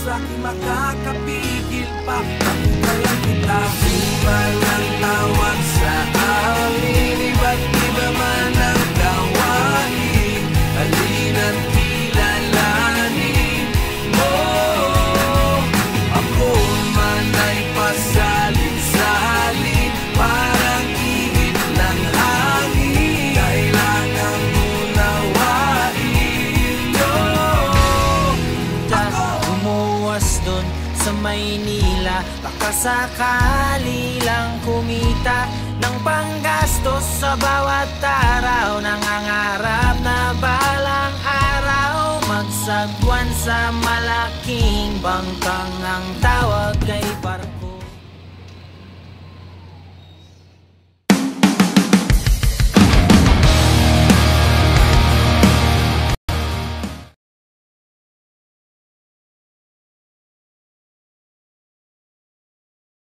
sa'kin makakapigil pa. Bakit kaya kita walang tawag sa amin? Iba't iba man ang gawain, halina't kilalanin mo. Ako man ay pasalin-salin, parang ihip ng hangin. Kailangan unawain mo. Umuwas dun sa Maynila, baka sakali lang kumita ng panggastos sa bawat araw. Nangangarap na balang araw magsagwan sa malaking bangkang. Ang tawag ay parang